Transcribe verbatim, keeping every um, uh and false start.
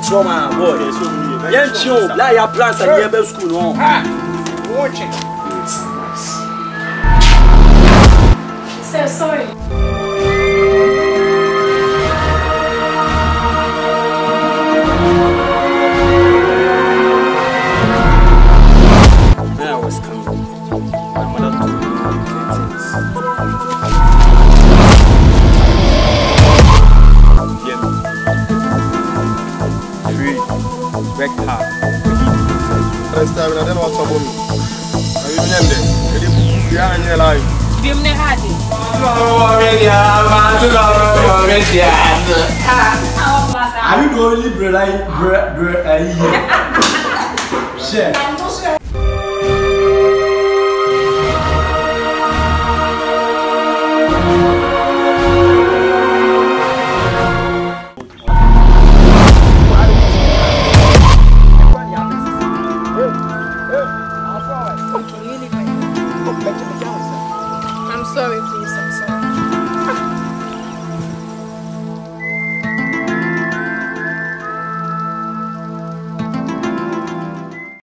trauma, boy. Yen chion, là y a plan ça y a bel school non. Ah. Watching. So sorry. When I was coming, my mother told me things. Yeah. Free, work hard. First time I don't know what's about me. I even end it. You are in your life. Give me hard. Are you the only brother? Brother, share. I'm sorry, please.